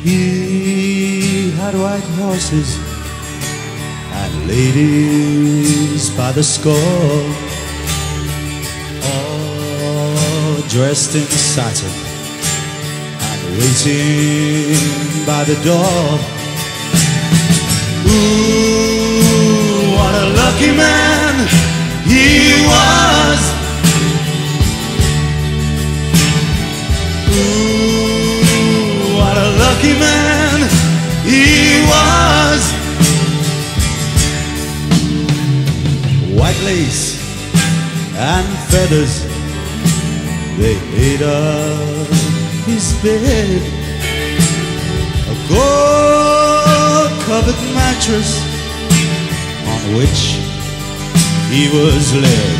He had white horses and ladies by the score, all dressed in satin and waiting by the door. Ooh, what a lucky man he was. Ooh, what a lucky man he was. White lace and feathers, they made up his bed. A gold-covered mattress on which he was led.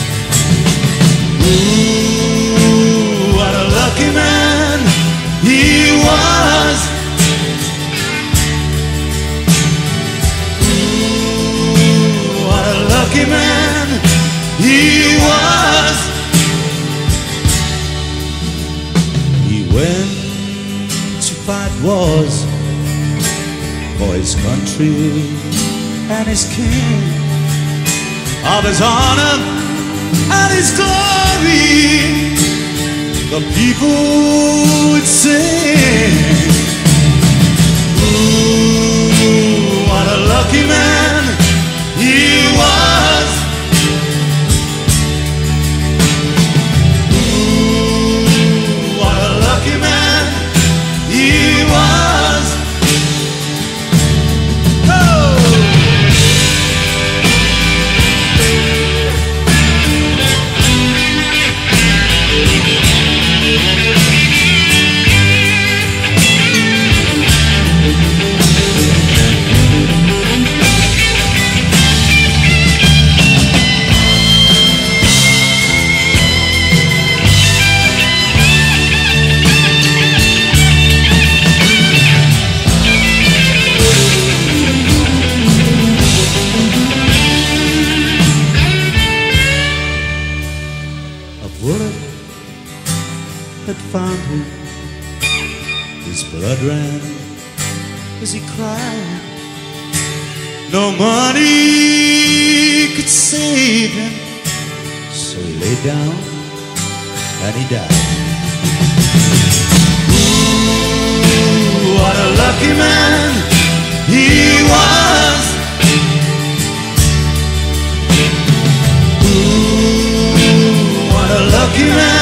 Ooh, what a lucky man he was. Ooh, what a lucky man he was. He went to fight wars for his country and his king, of his honor and his glory, the people would sing. Ooh, what a lucky man he was. Ooh, what a lucky man he was. Found him, his blood ran as he cried. No money could save him, so he lay down and he died. Ooh, what a lucky man he was. Ooh, what a lucky man